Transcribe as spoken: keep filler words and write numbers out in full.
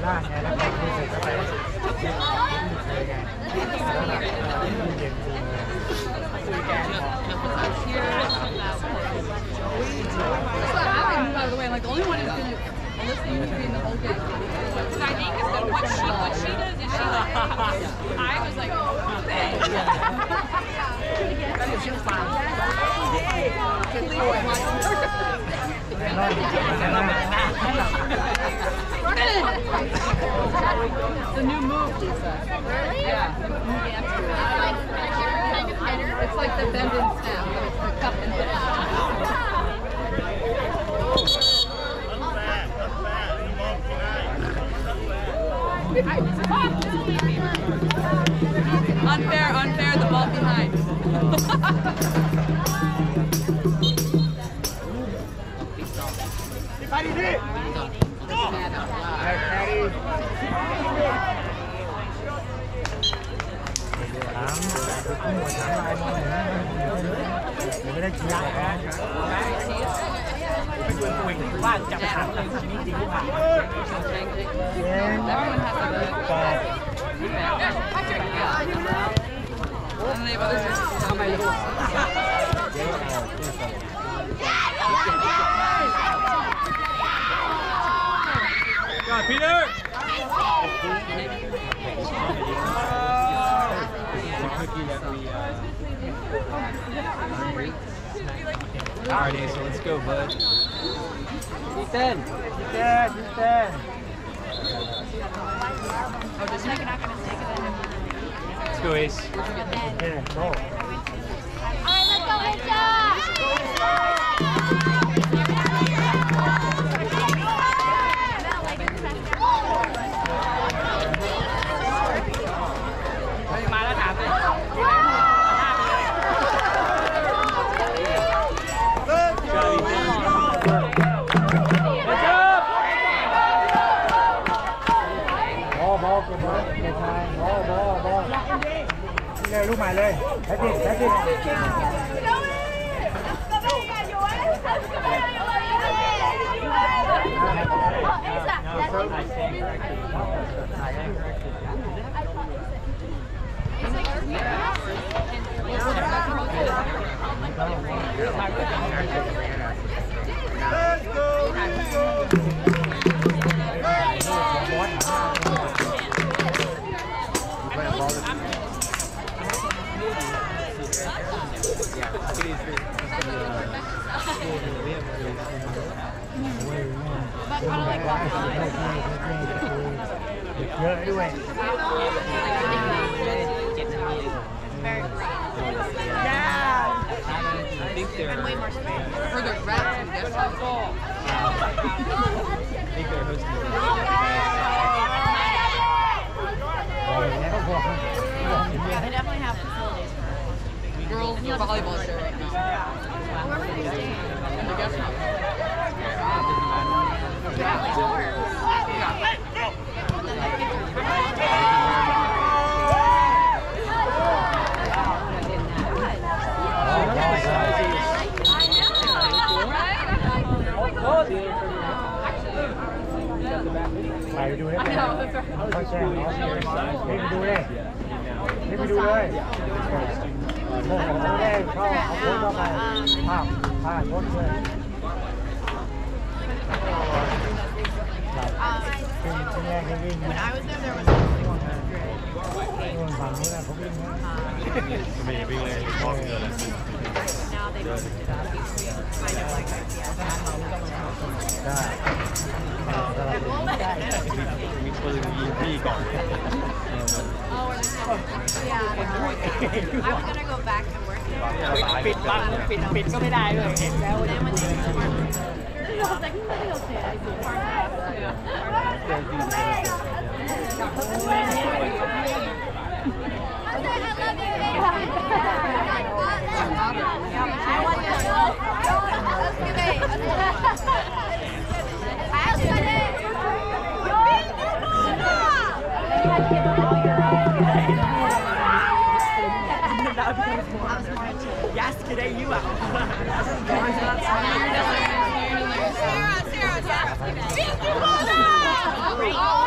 ล่างไงแล้วก็รู้สึกอะไรเย็นจริงเลย By the way, like the only one who's gonna listen to me in the whole game. So I think it's that what she what she does is she like I was like the new move, Lisa. Yeah. It's like the bend and snap, but it's the cup and hit. Unfair, unfair, the ball behind. Everyone has a good ball. And they have others Go on, Peter! Alright, so let's go, bud. Ethan! Ethan! Ethan! Oh, does he make it not gonna take it? Let's go, Ace. Yeah, go. Alright, let's go, Mitchell! Lên lúc mày lên, thấy gì, thấy gì. Good anyway. Yeah! I think they're way more space. For the rats and guess what? I think they're hosting We definitely have facilities for Girls volleyball show right now. whoever these days. And the guest house. Yeah, tours. Mày đi đu đấy. Thôi xe, nó đi đu đây. Đi đu đây. Một cái đây, không, không muốn cho mày. Học, à, tốt rồi. When I was there, there was only one Now they moved it up. I know, like, yeah. I was gonna go back and work there. ปิดบังปิดปิดก็ไม่ได้เลยเห็นแล้ว Then when they I was like, nobody will say I do. Yesterday you are. Sarah, Sarah, Sarah.